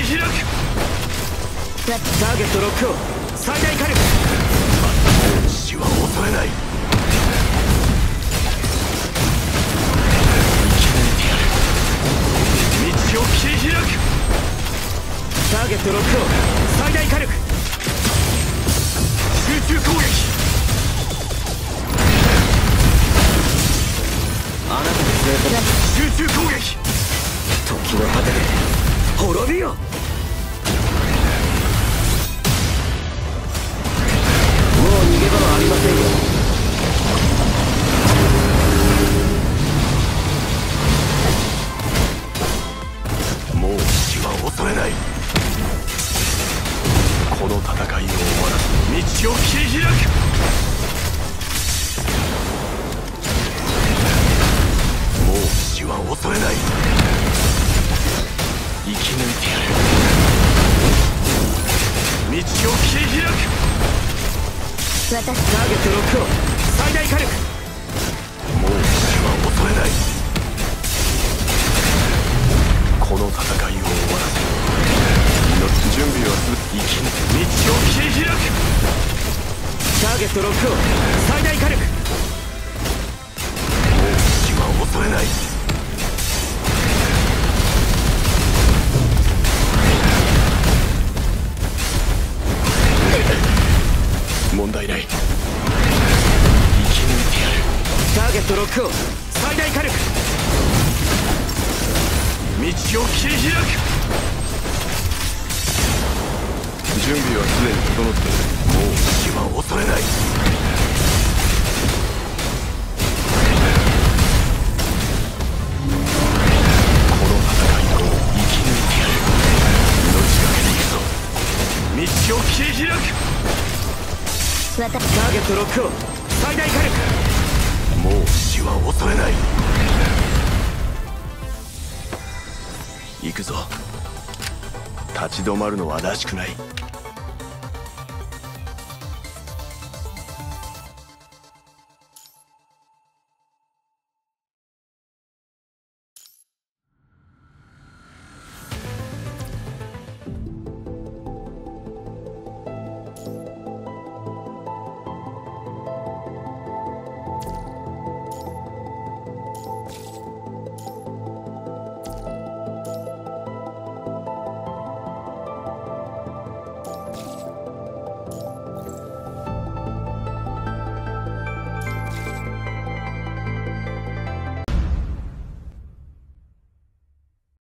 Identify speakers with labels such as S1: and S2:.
S1: り開く。ターゲットロックを最大火力。死は恐れない。生き抜いてやる。道を切り開く。ターゲットロックを最大火力。集中攻撃。あなたの集中攻撃。時の果てで滅びよ。もう逃げ場はありませんよ。もう死は恐れない。この戦いを終わらず道を切り開く。もう死は恐れない。生き抜いてやる。道を切り開く。ターゲットロックを最大火力。もう死は恐れない。この戦いを終わらせ準備はする。生き抜く。道を切り開く。ターゲットロックを最大火力。もう死は恐れない。問題ない。生き抜いてやる。ターゲットロックを最大火力。道を切り開く。準備はすでに整っている。もう死は恐れない。この戦いを生き抜いてやる。命がけで行くぞ。道を切り開く。ターゲットロックを最大火力。もう死は恐れない。行くぞ。立ち止まるのはらしくない。